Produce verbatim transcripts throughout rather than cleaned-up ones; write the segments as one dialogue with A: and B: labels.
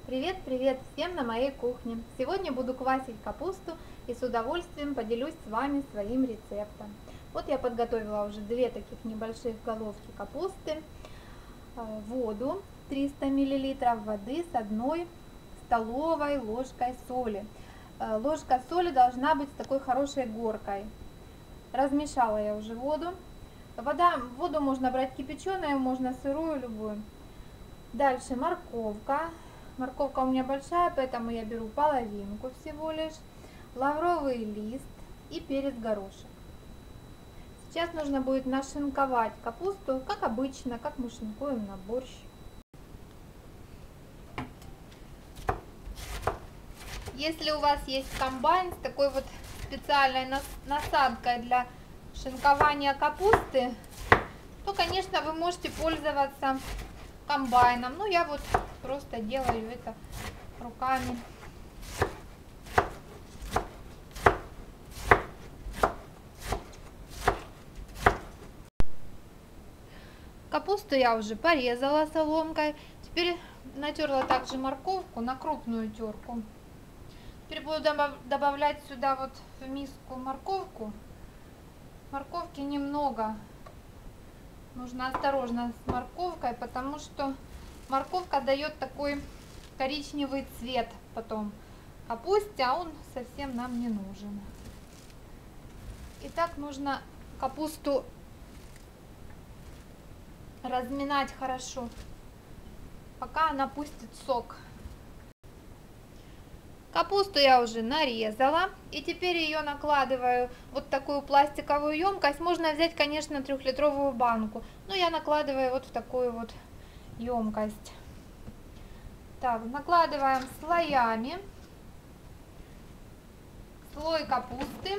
A: Привет, привет всем на моей кухне! Сегодня буду квасить капусту и с удовольствием поделюсь с вами своим рецептом. Вот я подготовила уже две таких небольших головки капусты, воду триста миллилитров воды с одной столовой ложкой соли. Ложка соли должна быть с такой хорошей горкой. Размешала я уже воду. Вода, воду можно брать кипяченую, можно сырую, любую. Дальше морковка. Морковка у меня большая, поэтому я беру половинку всего лишь. Лавровый лист и перец горошек. Сейчас нужно будет нашинковать капусту, как обычно, как мы шинкуем на борщ. Если у вас есть комбайн с такой вот специальной насадкой для шинкования капусты, то, конечно, вы можете пользоваться комбайном. Ну, я вот просто делаю это руками. Капусту я уже порезала соломкой. Теперь натерла также морковку на крупную терку. Теперь буду добавлять сюда вот в миску морковку. Морковки немного. Нужно осторожно с морковкой, потому что морковка дает такой коричневый цвет потом капусте, а он совсем нам не нужен. Итак, нужно капусту разминать хорошо, пока она пустит сок. Капусту я уже нарезала, и теперь ее накладываю вот в такую пластиковую емкость. Можно взять, конечно, трехлитровую банку, но я накладываю вот в такую вот емкость. Так, накладываем слоями. Слой капусты.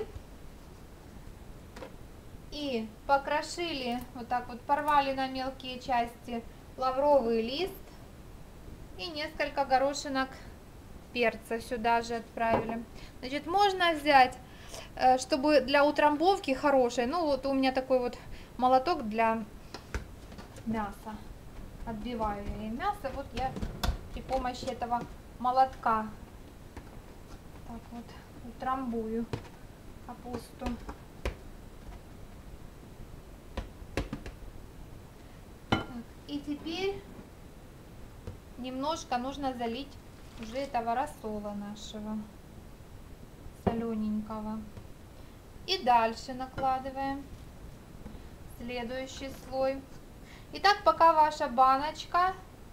A: И покрошили, вот так вот порвали на мелкие части лавровый лист и несколько горошинок перца сюда же отправили. Значит, можно взять, чтобы для утрамбовки хорошей, ну вот у меня такой вот молоток для мяса. Отбиваю я мясо, вот я при помощи этого молотка так вот утрамбую капусту. Так, и теперь немножко нужно залить уже этого рассола нашего солененького. И дальше накладываем следующий слой. Итак, пока ваша баночка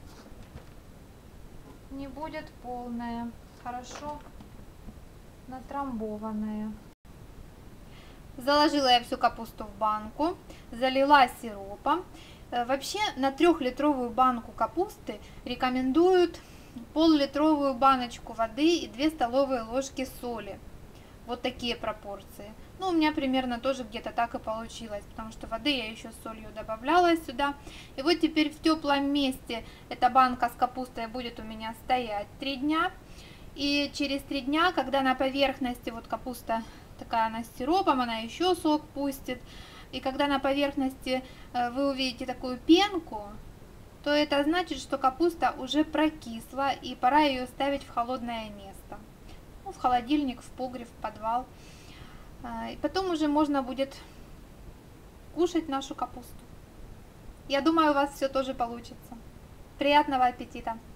A: не будет полная, хорошо натрамбованная. Заложила я всю капусту в банку, залила сиропом. Вообще на трехлитровую банку капусты рекомендуют пол-литровую баночку воды и две столовые ложки соли. Вот такие пропорции. Ну, у меня примерно тоже где-то так и получилось, потому что воды я еще с солью добавляла сюда. И вот теперь в теплом месте эта банка с капустой будет у меня стоять три дня. И через три дня, когда на поверхности, вот капуста такая, она с сиропом, она еще сок пустит. И когда на поверхности вы увидите такую пенку, то это значит, что капуста уже прокисла и пора ее ставить в холодное место. Ну, в холодильник, в погреб, в подвал. И потом уже можно будет кушать нашу капусту. Я думаю, у вас все тоже получится. Приятного аппетита!